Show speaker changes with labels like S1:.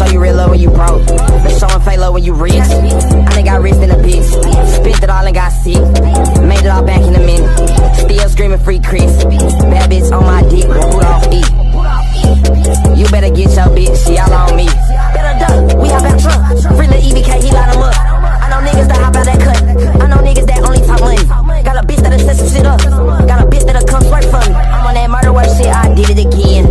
S1: you real love when you broke. But showing fake love when you rich. I done got rich in a bitch. Spent it all and got sick. Made it all back in a minute. Still screaming free Chris. Bad bitch on my dick, boot off E. You better get your bitch, she all on me. Better duck, we hop out truck. Free the EBK, he light 'em up. I know niggas that hop out that cut. I know niggas that only talk money. Got a bitch that'll set some shit up. Got a bitch that'll come straight for me. I'm on that murder work shit, I did it again.